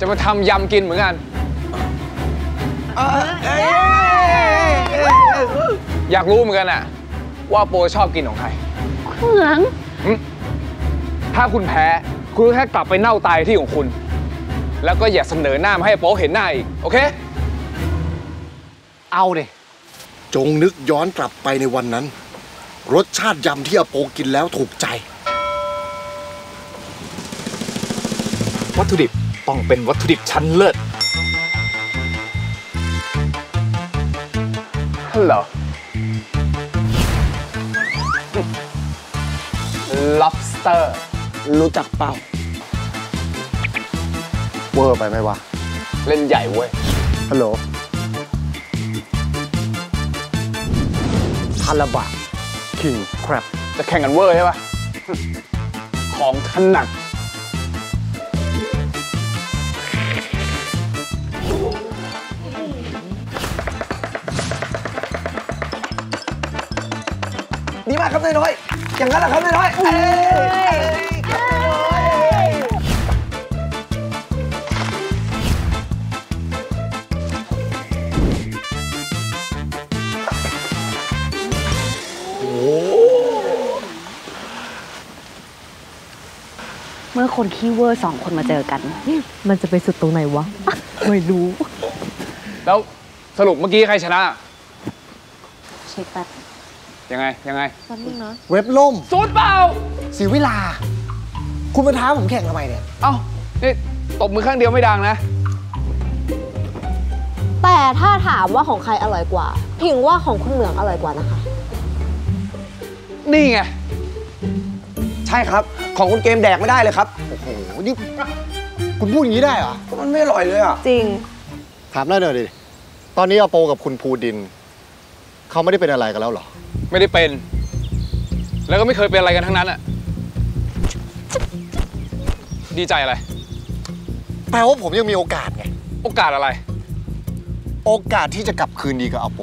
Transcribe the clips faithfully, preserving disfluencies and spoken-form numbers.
จะมาทำยำกินเหมือนกันอยากรู้เหมือนกันอะว่าโปชอบกินของใครเหมืองถ้าคุณแพ้คุณแค่กลับไปเน่าตายที่ของคุณแล้วก็อย่าเสนอหน้ามาให้โป๊เห็นหน้าอีกโอเคเอาดิจงนึกย้อนกลับไปในวันนั้นรสชาติยำที่อาโปกินแล้วถูกใจวัตถุดิบต้องเป็นวัตถุดิบชั้นเลิศฮัลโหล lobster รู้จักเปล่าเวอร์ไปไหมวะเล่นใหญ่เว้ยฮัลโหลทาราบะคิงแครบจะแข่งกันเวอร์ใช่ปะของถนัดดีมากครับนายน้อยอย่างนั้นแหละครับนายน้อยเอ้ยเมื่อคนขี้เวอร์สองคนมาเจอกันมันจะไปสุดตรงไหนวะไม่รู้แล้วสรุปเมื่อกี้ใครชนะเช็คแป๊บยังไงยังไงเว็บล่มศูนย์เปล่าเสียเวลาคุณมาท้าผมแข่งทำไมเนี่ยเอ้านี่ตบมือข้างเดียวไม่ดังนะแต่ถ้าถามว่าของใครอร่อยกว่าพิงว่าของคุณเหมืองอร่อยกว่านะคะนี่ไงใช่ครับของคุณเกมแดกไม่ได้เลยครับโอ้โหนี่คุณพูดอย่างนี้ได้เหรอมันไม่อร่อยเลยอ่ะจริงถามได้หน่อยดิตอนนี้อาโปกับคุณภูดินเขาไม่ได้เป็นอะไรกันแล้วหรอไม่ได้เป็นแล้วก็ไม่เคยเป็นอะไรกันทั้งนั้นอะดีใจอะไรแปลว่าผมยังมีโอกาสไงโอกาสอะไรโอกาสที่จะกลับคืนดีกับอาโป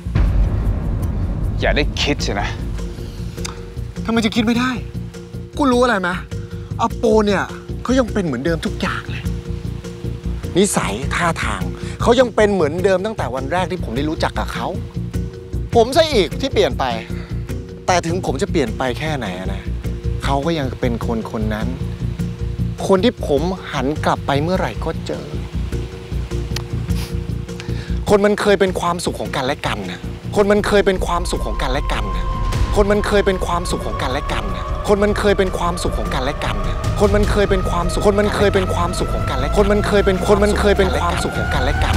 อย่าได้คิดใช่ไหมทำไมจะคิดไม่ได้กูรู้อะไรไหมอาโปเนี่ยเขายังเป็นเหมือนเดิมทุกอย่างเลยนิสัยท่าทางเขายังเป็นเหมือนเดิมตั้งแต่วันแรกที่ผมได้รู้จักกับเขาผมซะอีกที่เปลี่ยนไปแต่ถึงผมจะเปลี่ยนไปแค่ไหนนะเขาก็ยังเป็นคนคนนั้นคนที่ผมหันกลับไปเมื่อไหร่ก็เจอคนมันเคยเป็นความสุขของกันและกันนะคนมันเคยเป็นความสุขของกันและกันนะคนมันเคยเป็นความสุขของกันและกันนะคนมันเคยเป็นความสุขของกันและกันนะคนมันเคยเป็นความสุขคนมันเคยเป็นความสุขของกันและคนมันเคยเป็นคนมันเคยเป็นความสุขของกันและกัน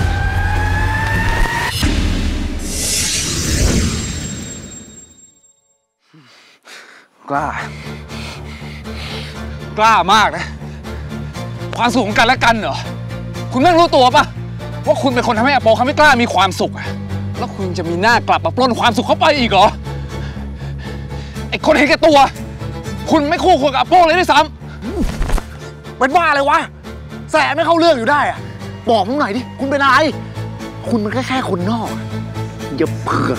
กล้ากล้ามากนะความสุขของกันและกันเหรอคุณไม่รู้ตัวปะว่าคุณเป็นคนทำให้อาโปเขาไม่กล้ามีความสุขอะแล้วคุณจะมีหน้ากลับมาปล้นความสุขเขาไปอีกเหรอไอ้คนเห็นแก่ตัวคุณไม่คู่ควรกับอาโปเลยด้วยซ้ำเป็นบ้าเลยวะแสบไม่เข้าเรื่องอยู่ได้อะบอกผมหน่อยดิคุณเป็นอะไรคุณมันแค่แค่คนนอกอย่าเผือก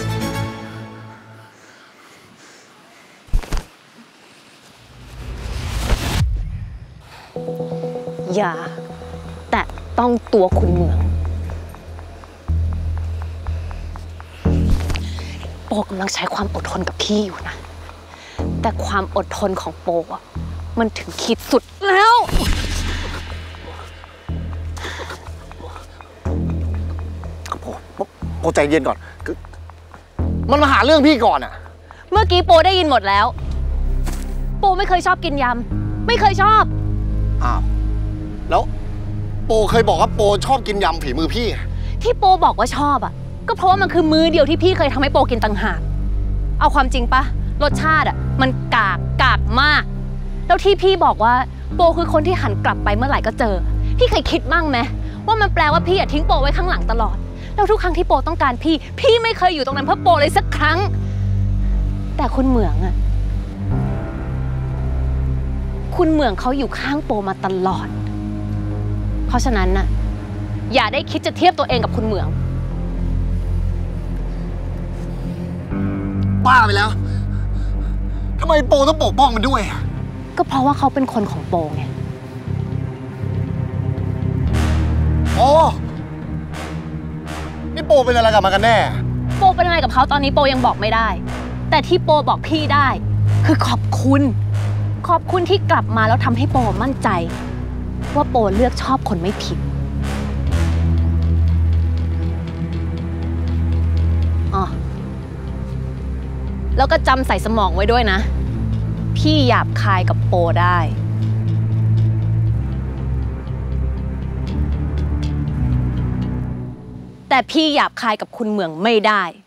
อย่าแต่ต้องตัวคุณเหมืองโปกำลังใช้ความอดทนกับพี่อยู่นะแต่ความอดทนของโปอ่ะมันถึงขีดสุดแล้วโปโปใจเย็นก่อนมันมาหาเรื่องพี่ก่อนอะเมื่อกี้โปได้ยินหมดแล้วโปไม่เคยชอบกินยำไม่เคยชอบอ้าวแล้วโปเคยบอกว่าโปชอบกินยำฝีมือพี่ที่โปบอกว่าชอบอ่ะก็เพราะว่ามันคือมื้อเดียวที่พี่เคยทำให้โปกินต่างหากเอาความจริงปะรสชาติอ่ะมันกากกากมากแล้วที่พี่บอกว่าโปคือคนที่หันกลับไปเมื่อไหร่ก็เจอพี่เคยคิดมั่งไหมว่ามันแปลว่าพี่อ่ะทิ้งโปไว้ข้างหลังตลอดแล้วทุกครั้งที่โปต้องการพี่พี่ไม่เคยอยู่ตรงนั้นเพื่อโปเลยสักครั้งแต่คุณเหมืองอ่ะคุณเหมืองเขาอยู่ข้างโปมาตลอดเพราะฉะนั้นน่ะอย่าได้คิดจะเทียบตัวเองกับคุณเหมืองบ้าไปแล้วทำไมโปต้องปกป้องมันด้วยอ่ะก็เพราะว่าเขาเป็นคนของโปไงนี่โปเป็นอะไรกับมันกันแน่โปเป็นอะไรกับเขาตอนนี้โปยังบอกไม่ได้ แต่ที่โปบอกพี่ได้ คือขอบคุณ ขอบคุณที่กลับมาแล้วทำให้โปมั่นใจ ว่าโปเลือกชอบคนไม่ผิดอ๋อแล้วก็จำใส่สมองไว้ด้วยนะ พี่หยาบคายกับโปได้ แต่พี่หยาบคายกับคุณเหมืองไม่ได้